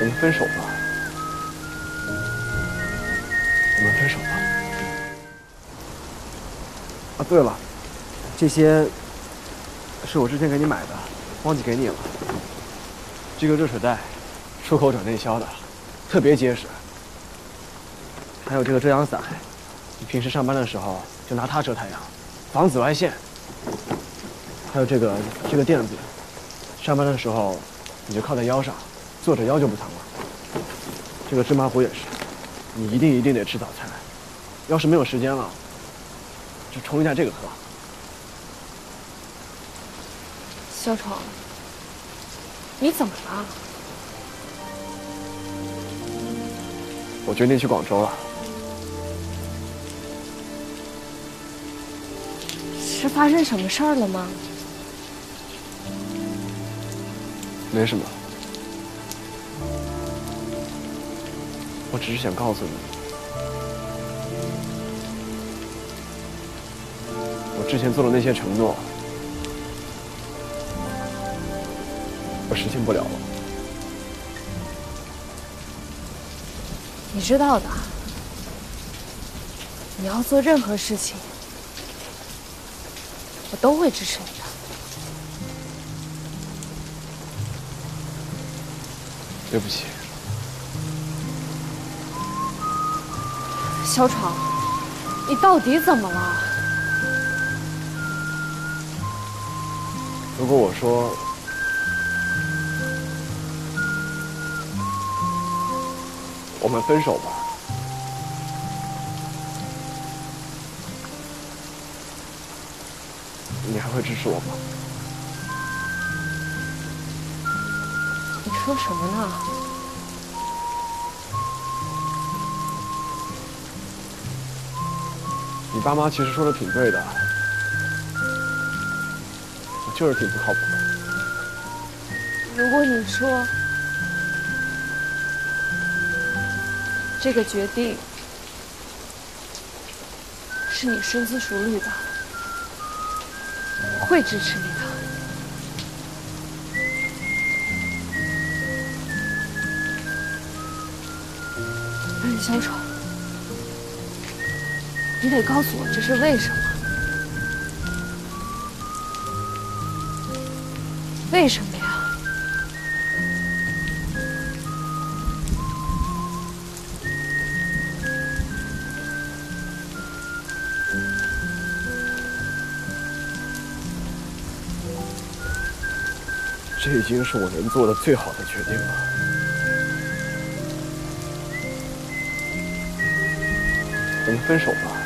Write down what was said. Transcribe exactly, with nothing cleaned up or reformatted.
们分手吧，我们分手吧。啊，对了，这些是我之前给你买的，忘记给你了。这个热水袋，出口转内销的，特别结实。还有这个遮阳伞，你平时上班的时候就拿它遮太阳，防紫外线。还有这个这个垫子，上班的时候你就靠在腰上，坐着腰就不疼了。这个芝麻糊也是，你一定一定得吃早餐，要是没有时间了，就冲一下这个喝。 小闯，你怎么了？ 我决定去广州了。 是发生什么事儿了吗？ 没什么，我只是想告诉你，我之前做的那些承诺，我实现不了了。 你知道的，你要做任何事情，我都会支持你的。 对不起， 小闯，你到底怎么了？ 如果我说我们分手吧，你还会支持我吗？ 你说什么呢？ 你爸妈其实说的挺对的，我就是挺不靠谱的。 如果你说这个决定是你深思熟虑的，我会支持你的。但是小丑，你得告诉我这是为什么？为什么呀？ 这已经是我能做的最好的决定了。我们分手吧。